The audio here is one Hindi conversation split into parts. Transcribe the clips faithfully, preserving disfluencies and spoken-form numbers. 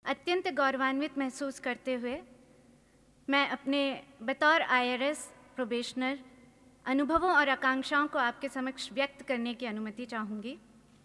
अत्यंत गौरवान्वित महसूस करते हुए मैं अपने बतौर आई आर एस प्रोबेशनर अनुभवों और आकांक्षाओं को आपके समक्ष व्यक्त करने की अनुमति चाहूँगी।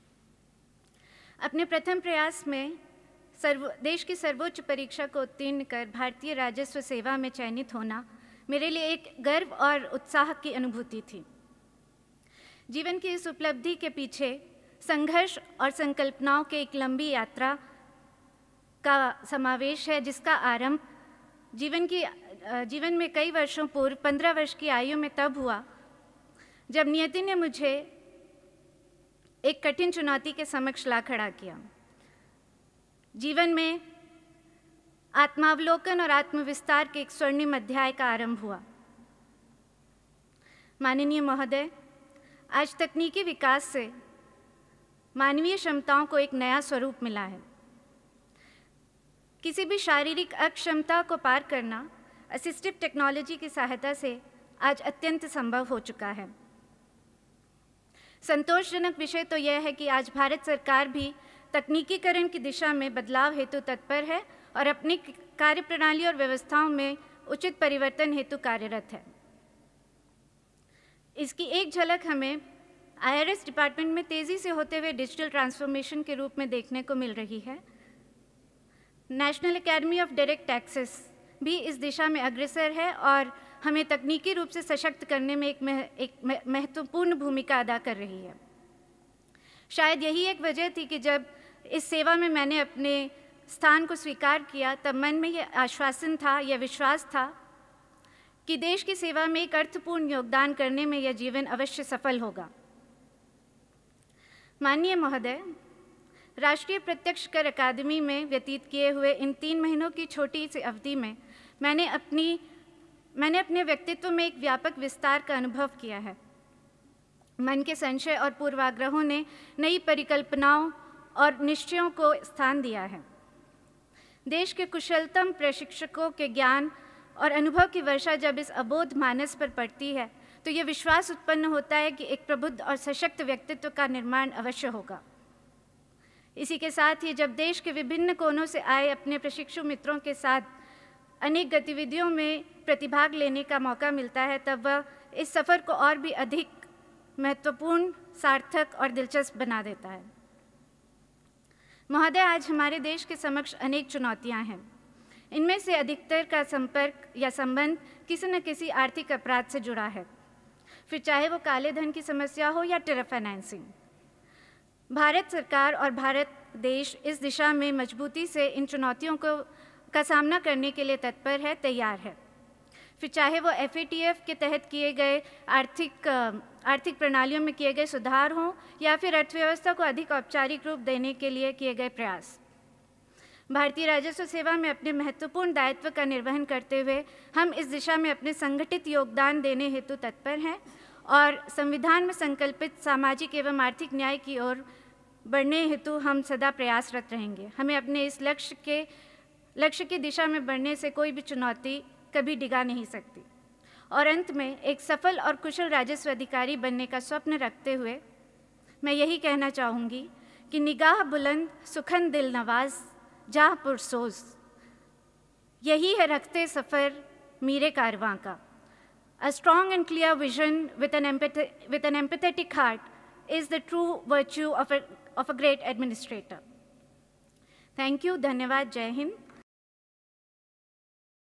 अपने प्रथम प्रयास में सर्व देश की सर्वोच्च परीक्षा को उत्तीर्ण कर भारतीय राजस्व सेवा में चयनित होना मेरे लिए एक गर्व और उत्साह की अनुभूति थी। जीवन की इस उपलब्धि के पीछे संघर्ष और संकल्पनाओं की एक लंबी यात्रा का समावेश है, जिसका आरंभ जीवन की जीवन में कई वर्षों पूर्व पंद्रह वर्ष की आयु में तब हुआ जब नियति ने मुझे एक कठिन चुनौती के समक्ष ला खड़ा किया। जीवन में आत्मावलोकन और आत्मविस्तार के एक स्वर्णिम अध्याय का आरंभ हुआ। माननीय महोदय, आज तकनीकी विकास से मानवीय क्षमताओं को एक नया स्वरूप मिला है। किसी भी शारीरिक अक्षमता को पार करना असिस्टिव टेक्नोलॉजी की सहायता से आज अत्यंत संभव हो चुका है। संतोषजनक विषय तो यह है कि आज भारत सरकार भी तकनीकीकरण की दिशा में बदलाव हेतु तत्पर है और अपनी कार्यप्रणाली और व्यवस्थाओं में उचित परिवर्तन हेतु कार्यरत है। इसकी एक झलक हमें आई आर एस डिपार्टमेंट में तेज़ी से होते हुए डिजिटल ट्रांसफॉर्मेशन के रूप में देखने को मिल रही है। National academy of direct taxes भी इस दिशा में अग्रसर है और हमें तकनीकी रूप से सशक्त करने में एक, मह, एक महत्वपूर्ण भूमिका अदा कर रही है। शायद यही एक वजह थी कि जब इस सेवा में मैंने अपने स्थान को स्वीकार किया, तब मन में यह आश्वासन था, यह विश्वास था कि देश की सेवा में एक अर्थपूर्ण योगदान करने में यह जीवन अवश्य सफल होगा। माननीय महोदय, राष्ट्रीय प्रत्यक्ष कर अकादमी में व्यतीत किए हुए इन तीन महीनों की छोटी सी अवधि में मैंने अपनी मैंने अपने व्यक्तित्व में एक व्यापक विस्तार का अनुभव किया है। मन के संशय और पूर्वाग्रहों ने नई परिकल्पनाओं और निश्चयों को स्थान दिया है। देश के कुशलतम प्रशिक्षकों के ज्ञान और अनुभव की वर्षा जब इस अबोध मानस पर पड़ती है तो ये विश्वास उत्पन्न होता है कि एक प्रबुद्ध और सशक्त व्यक्तित्व का निर्माण अवश्य होगा। इसी के साथ ही जब देश के विभिन्न कोनों से आए अपने प्रशिक्षु मित्रों के साथ अनेक गतिविधियों में प्रतिभाग लेने का मौका मिलता है, तब वह इस सफ़र को और भी अधिक महत्वपूर्ण, सार्थक और दिलचस्प बना देता है। महोदय, आज हमारे देश के समक्ष अनेक चुनौतियां हैं। इनमें से अधिकतर का संपर्क या संबंध किसी न किसी आर्थिक अपराध से जुड़ा है, फिर चाहे वो काले धन की समस्या हो या टेरर फाइनेंसिंग। भारत सरकार और भारत देश इस दिशा में मजबूती से इन चुनौतियों को का सामना करने के लिए तत्पर है, तैयार है। फिर चाहे वो एफ ए टी एफ के तहत किए गए आर्थिक आर्थिक प्रणालियों में किए गए सुधार हों या फिर अर्थव्यवस्था को अधिक औपचारिक रूप देने के लिए किए गए प्रयास। भारतीय राजस्व सेवा में अपने महत्वपूर्ण दायित्व का निर्वहन करते हुए हम इस दिशा में अपने संगठित योगदान देने हेतु तत्पर हैं और संविधान में संकल्पित सामाजिक एवं आर्थिक न्याय की ओर बढ़ने हेतु हम सदा प्रयासरत रहेंगे। हमें अपने इस लक्ष्य के लक्ष्य की दिशा में बढ़ने से कोई भी चुनौती कभी डिगा नहीं सकती। और अंत में एक सफल और कुशल राजस्व अधिकारी बनने का स्वप्न रखते हुए मैं यही कहना चाहूँगी कि निगाह बुलंद सुखन दिल नवाज जहाँ पुरसोज, यही है रखते सफ़र मीरे कारवां का। A strong and clear vision with an, empath with an empathetic heart is the true virtue of a, of a great administrator. Thank you. धन्यवाद। जय हिंद।